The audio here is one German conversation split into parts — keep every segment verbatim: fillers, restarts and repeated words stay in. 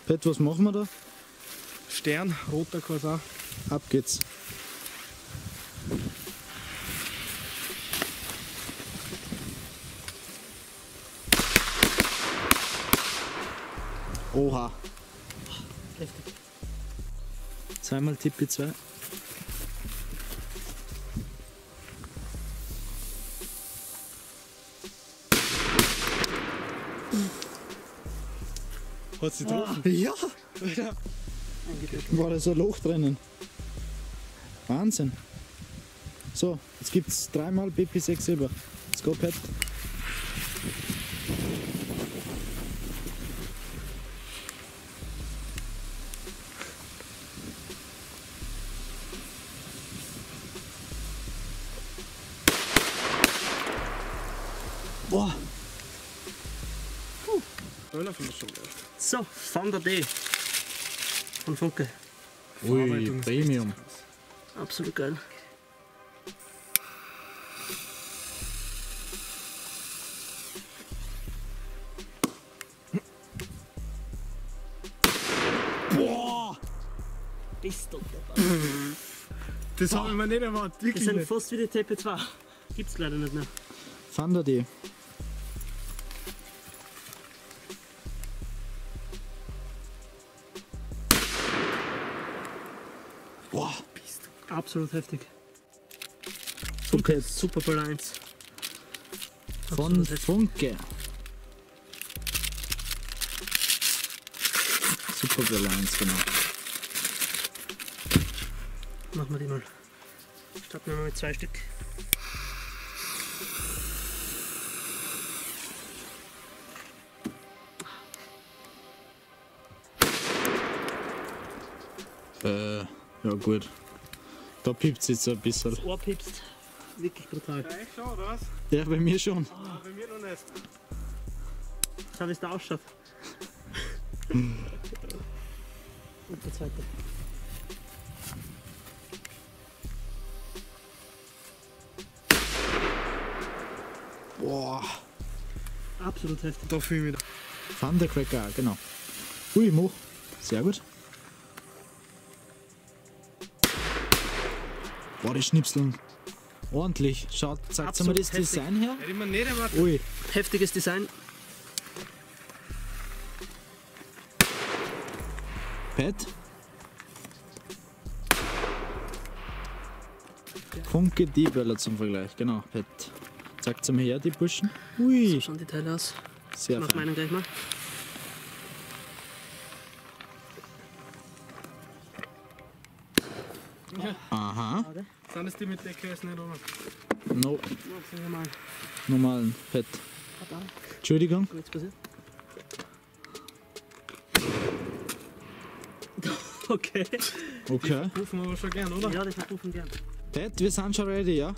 Pet, was machen wir da? Stern, roter Corsa. Ab geht's. Oha. Heftig. Zweimal Tippi zwei. Hat sie getroffen? Ja! Alter. War da so ein Loch drinnen. Wahnsinn. So, jetzt gibt's dreimal B P sechs Silber. Let's go, Pet. Boah! Einer finde ich schon geil. So, Thunder D. Von Funke. Ui, Verarbeitung ist Premium. richtig krass. Absolut geil. Boah! Bist du dabei. Das habe ich mir nicht erwartet, Die wirklich sind nicht. fast wie die T P zwei. Gibt's leider nicht mehr. Thunder D. Boah! Absolut heftig. Funke Super Ball eins. von Absolut heftig. Funke. Super Balance, genau. Machen wir die mal. Starten wir mal mit zwei Stück. Äh, ja gut. Da piept es jetzt ein bisschen. Das Ohr piepst. Wirklich brutal. Ja, echt schon, oder was? Ja, bei mir schon. Ah, bei mir noch nicht. Schau, wie es da ausschaut. Und der zweite. Boah. Absolut heftig. Da fühle ich mich. Thundercracker, genau. Ui, Mo. Sehr gut. Boah, die Schnipseln. Ordentlich. Schaut, zeigt mal Absolut das heftig. Design her. Hätte ich mir nicht erwartet. Ui. Heftiges Design. Pet. Funke D-Böller zum Vergleich, genau, Pet. Zeigt mal her, die Burschen. Ui, So schauen die Teile aus. sehr Mach fein. meinen gleich mal. Aha, Sind das die mit Decke ist nicht, oder? no, Sehen wir mal. normalen Pet. Da, Entschuldigung. nichts passiert. Okay. Okay. Rufen wir aber schon gern, oder? Ja, die verpuffen gern. Pet, wir sind schon ready, ja?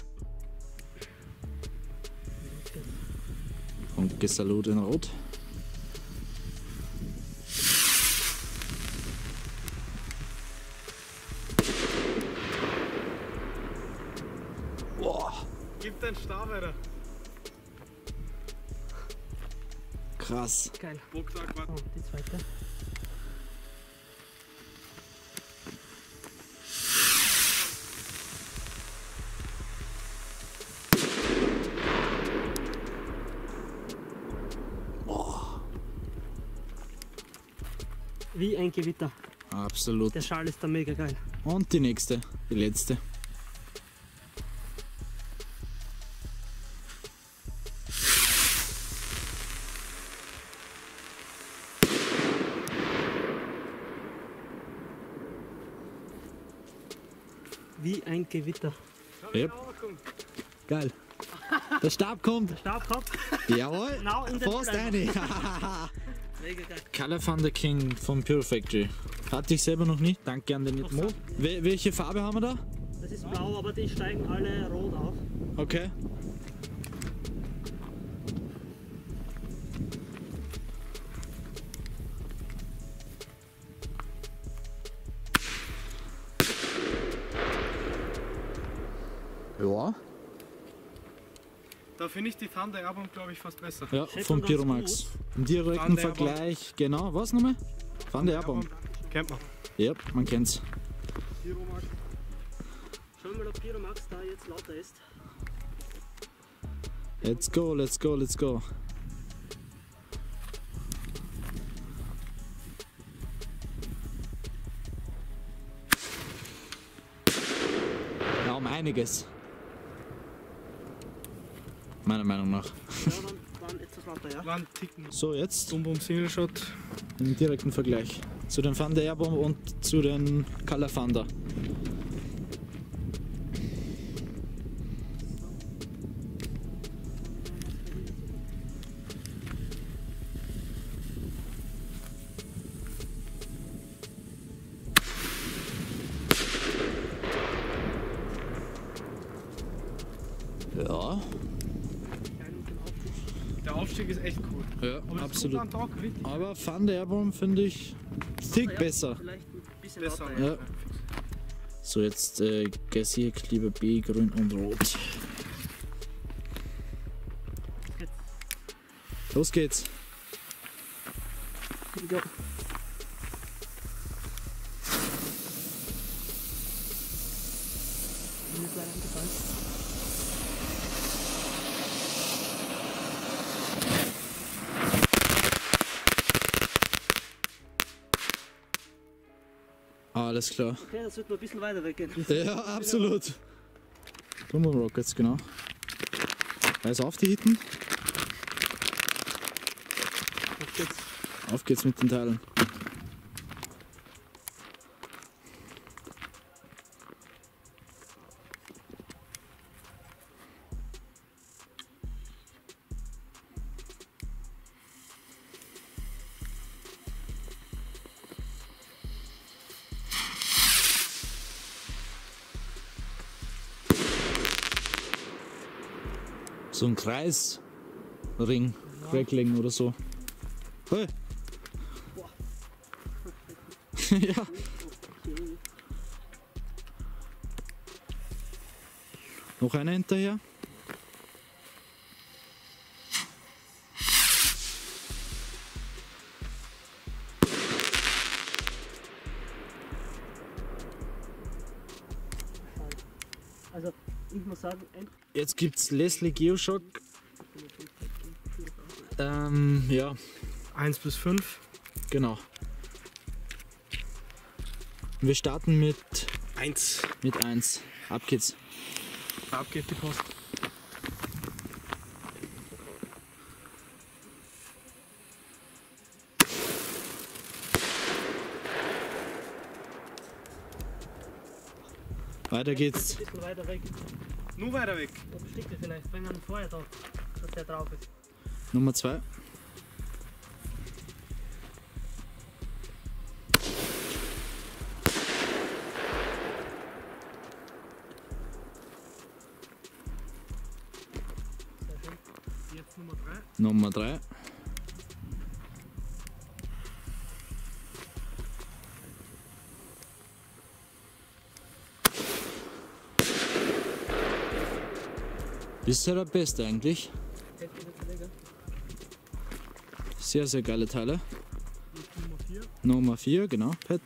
Funke Salut in Rot. Gib den Stab weiter. Krass. Geil. Boxsack, warte. Oh, die zweite. Wie ein Gewitter. Absolut. Der Schal ist da mega geil. Und die nächste, die letzte. Wie ein Gewitter. Yep. Geil. Der Stab kommt. Stab kommt. Jawohl. Genau in den Fast Fleisch. eine. Mega geil. Color Thunder King von Pure Factory. Hatte ich selber noch nicht. Danke an den Mo. Wel welche Farbe haben wir da? Das ist blau, aber die steigen alle rot auf. Okay. Ja, Da finde ich die Thunder Album, glaube ich, fast besser. ja, Steht von schon ganz Pyromax. gut. Im direkten Thunder Vergleich, genau, was nochmal? Van der Erbaum. Kennt man. Ja, man kennt's. Schauen wir mal, ob Pyromax da jetzt lauter ist. Let's go, let's go, let's go. Ja, um einiges. Meiner Meinung nach. Ja, waren, waren etwas lauter, ja. War ein Ticken. So, jetzt Bum Bum Single Shot. im direkten Vergleich zu den Van der Erbaum und zu den Color Thunder. Ja, Der Aufstieg ist echt cool. ja, Aber das absolut. tut am Tag richtig Aber Van der Erbaum finde ich tick Ja, besser. Vielleicht ein bisschen besser. lauter, Ja. So, jetzt äh, Gassier, Kleber B, Grün und Rot. Geht's. Los geht's. Ja. Mir ist leider angefallen. Alles klar. Okay, das wird noch ein bisschen weiter weggehen. Ja, absolut. Bum Bum Rockets, genau. Weiß auf die Hitten. Auf geht's. Auf geht's mit den Teilen. So ein Kreisring, Crackling oder so. Hey. Ja. Noch einer hinterher. Also, ich muss sagen, ein Jetzt gibt's Leslie Geoshock. Ähm, ja, eins bis fünf. genau. Wir starten mit eins. mit eins. Ab geht's. Ab geht die Post. Weiter geht's. ein bisschen weiter weg. Nur weiter weg. Da bestickt er vielleicht, wenn man vorher da, dass der drauf ist. Nummer zwei. Sehr schön. Jetzt Nummer drei. Nummer drei. Ist ja der Beste eigentlich. Hält ihr das Kollege? Sehr, sehr geile Teile. Jetzt Nummer vier. Nummer vier, genau, Pet.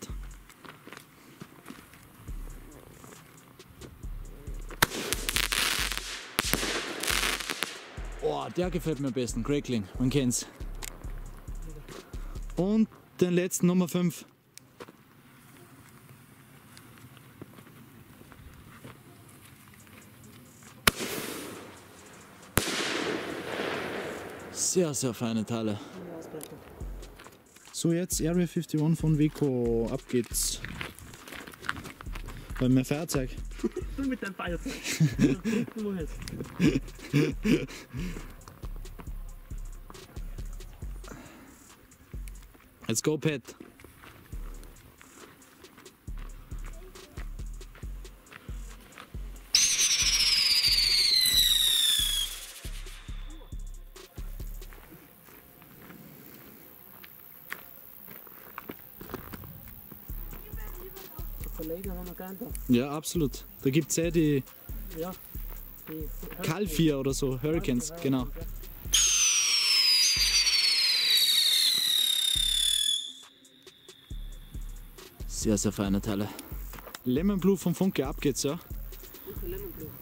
Oh, der gefällt mir am besten, Crackling, man kennt's. Und den letzten Nummer fünf. Sehr, sehr feine Teile. Ja, Ausbrechen. So, jetzt Area einundfünfzig von Vico, ab geht's. Bei meinem Fahrzeug. Du mit deinem Feierzeug. Du mach jetzt. Let's go, Pet. Kollegen haben wir gar nicht da. Ja, absolut. Da gibt's ja die Ja. Die Calfia oder so, Hurricanes, genau. Ja. Sehr, sehr feine Teile. Lemon Blue vom Funke, ab geht's, ja? Lemon Blue.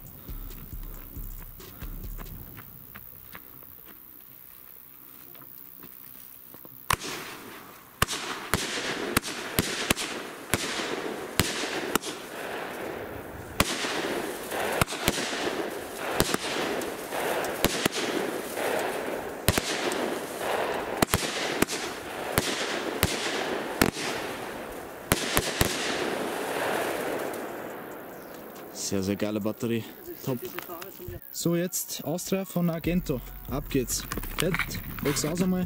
Sehr, sehr geile Batterie. Top. So, jetzt Austria von Argento. Ab geht's. Fett, leg's aus einmal.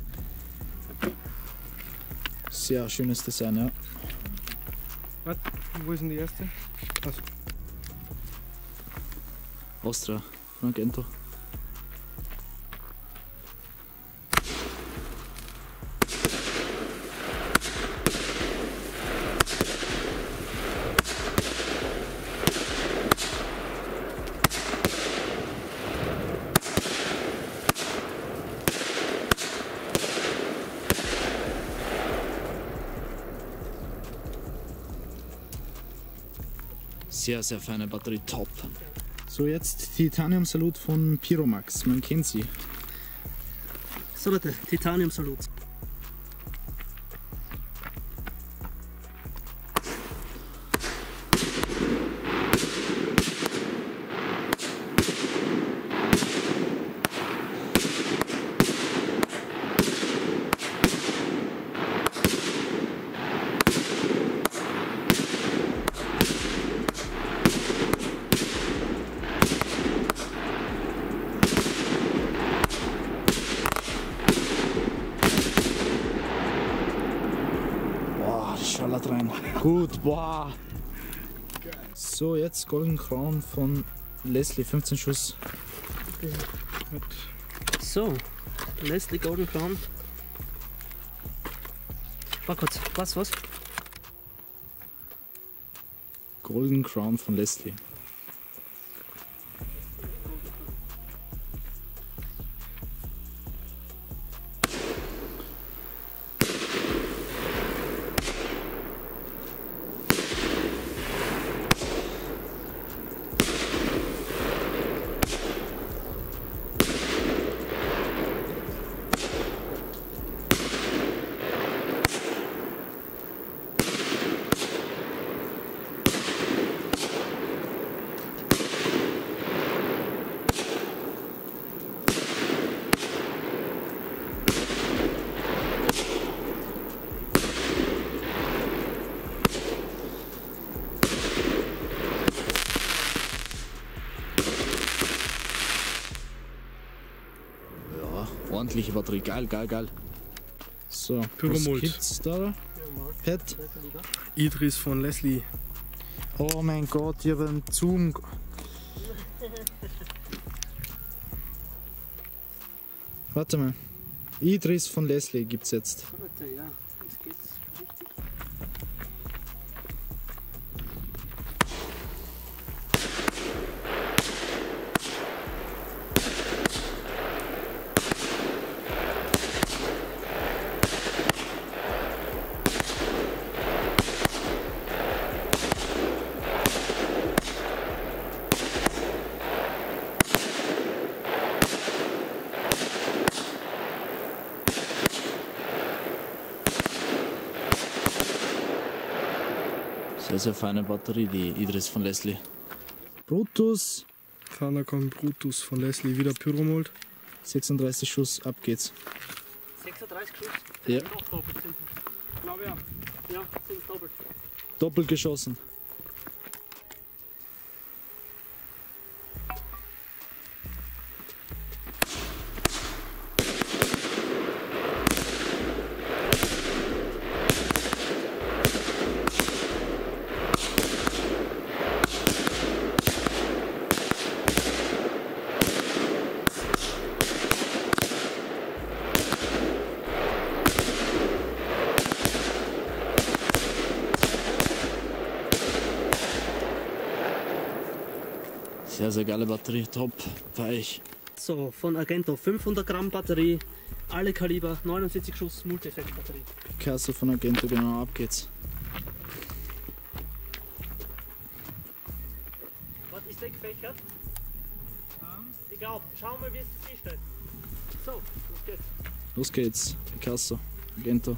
Sehr schönes Design, ja. Warte, wo ist denn die erste? Also, Austria von Argento. Sehr, sehr feine Batterie, top. So, jetzt Titanium Salut von Pyromax, man kennt sie. So Leute, Titanium Salut. Schallert rein. Gut, boah. So, jetzt Golden Crown von Leslie, fünfzehn Schuss. So, Leslie Golden Crown. Warte kurz, was, was? Golden Crown von Leslie. Ordentliche Batterie, geil, geil, geil. So, Pyromold. was gibt's da? Pet. Idris von Leslie. Oh mein Gott, ich habe einen Zoom. Warte mal. Idris von Leslie gibt's jetzt. Leute, ja, jetzt geht's richtig. Sehr, sehr feine Batterie, die Idris von Leslie. Brutus, Thanacon Brutus von Leslie, wieder Pyromold. sechsunddreißig Schuss, ab geht's. sechsunddreißig Schuss? Ja. Doch, doppelt sind. Ich glaube ja. Ja, sind doppelt. Doppelt geschossen. Sehr, sehr geile Batterie, top, weich. So, von Argento fünfhundert Gramm Batterie, alle Kaliber, neunundvierzig Schuss, Multi-Effekt Batterie. Picasso von Argento, genau, ab geht's. Ist der gefächert? Ich glaube, schau mal, wie es sich stellt. So, los geht's. Los geht's, Picasso, Argento.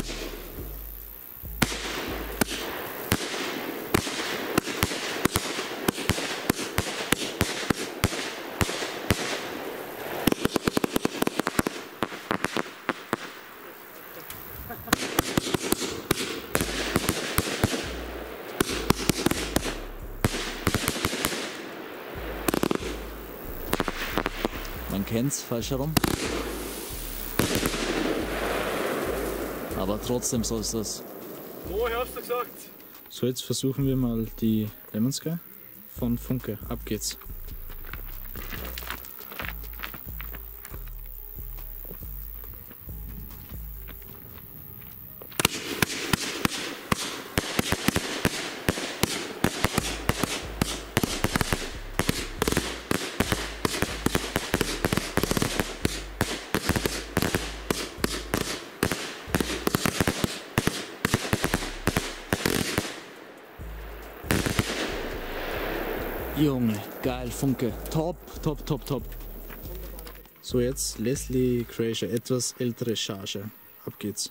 Man kennt's, falsch herum. Aber trotzdem so ist das. Wo hast du gesagt? So, jetzt versuchen wir mal die Lemon Sky von Funke. Ab geht's. Junge, geil, Funke. Top, top, top, top. So, jetzt Leslie Crusher, etwas ältere Charge. Ab geht's.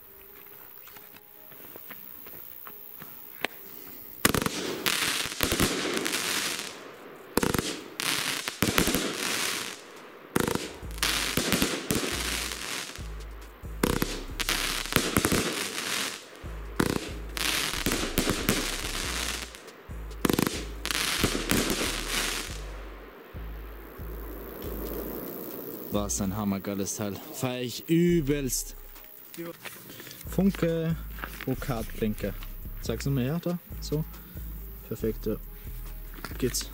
Was ein hammergeiles Teil. Feier ich übelst. Funke Brokatblinker. Zeig's nochmal her, da. So. Perfekt, ja. Geht's.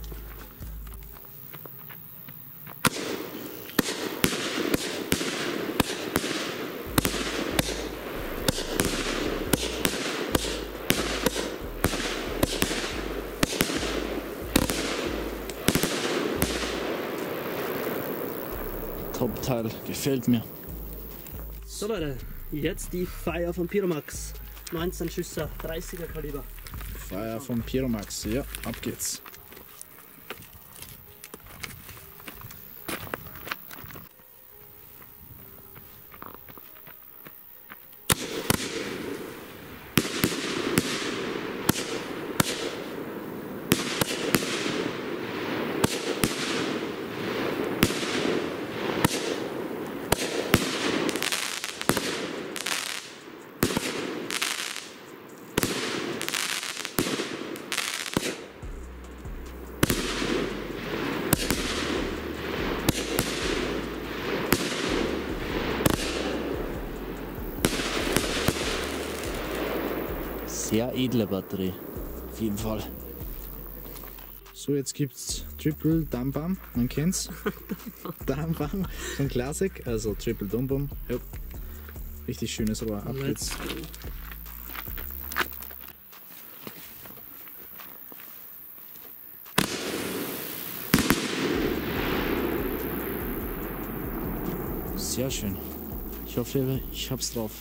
Top-Teil, gefällt mir. So Leute, jetzt die Fire von Pyromax. neunzehn Schüsse, dreißiger Kaliber. Feier vom Pyromax, ja, ab geht's. Sehr edle Batterie, auf jeden Fall. So, jetzt gibt's Triple Dumbum, man kennt's. Dumbum von Classic, also Triple Dumbum. Ja. Richtig schönes Rohr, ab geht's. Sehr schön. Ich hoffe, ich hab's drauf.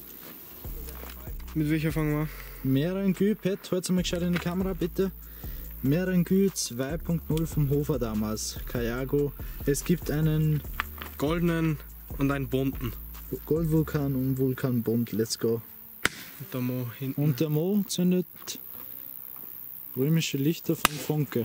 Mit welcher fangen wir? Merengü, Pet, holt's mal gescheit in die Kamera, bitte. Merengü zwei Punkt null vom Hofer damals, Kayago. Es gibt einen Goldenen und einen bunten. Goldvulkan und Vulkanbund, let's go. Und der Mo hinten. Und der Mo zündet römische Lichter von Funke.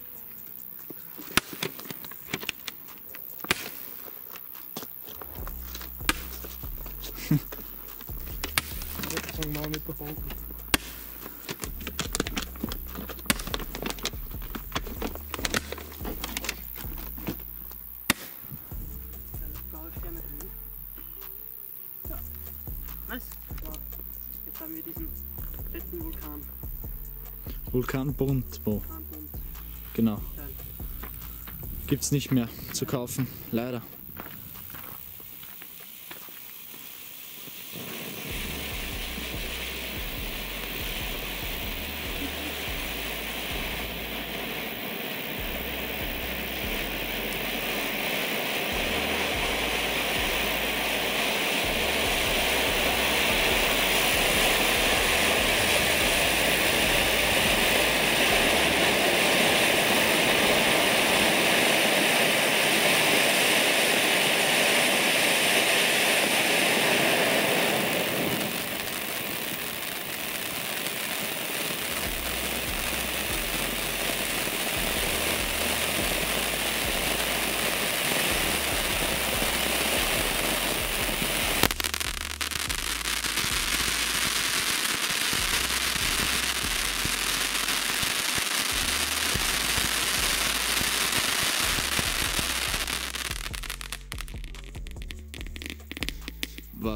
Jetzt fangen wir mit der Funke. Nice. Jetzt haben wir diesen fetten Vulkan. Vulkanbund, Mo. Vulkanbund. Genau. Geil. Gibt's nicht mehr zu kaufen, leider.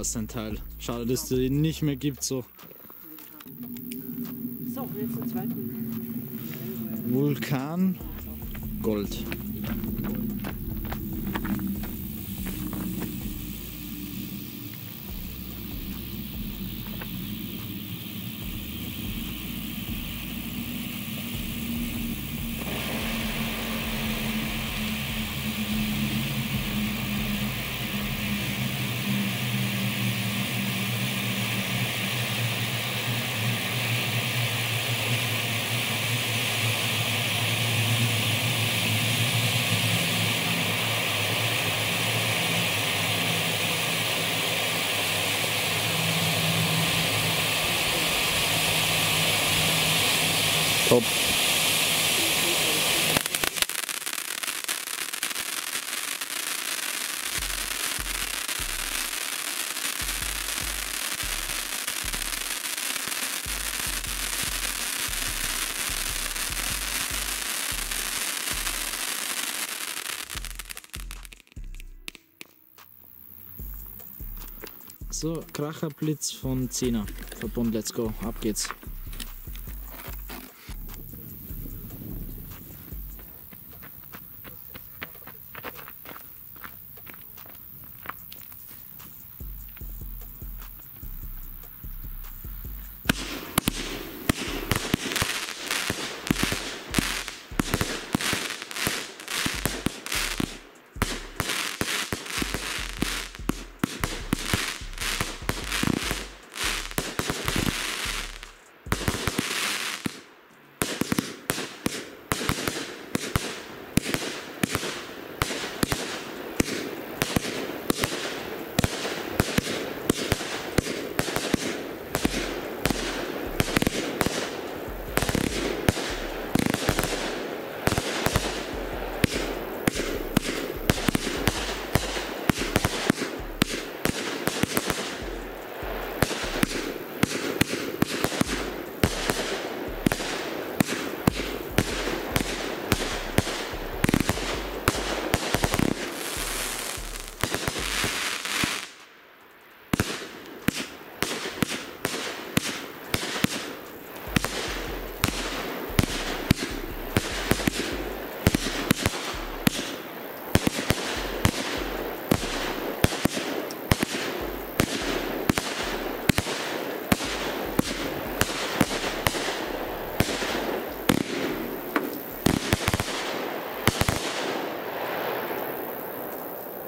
was ein Teil. Schade, dass es den nicht mehr gibt. So So, jetzt den zweiten. Vulkan Gold. Top. So, Kracherblitz von Zehner. Verbund, let's go. Ab geht's.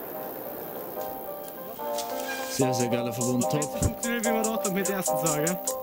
Sehr, sehr geiler Verbund, top. Funktioniert wie man dort mit der ersten Sage.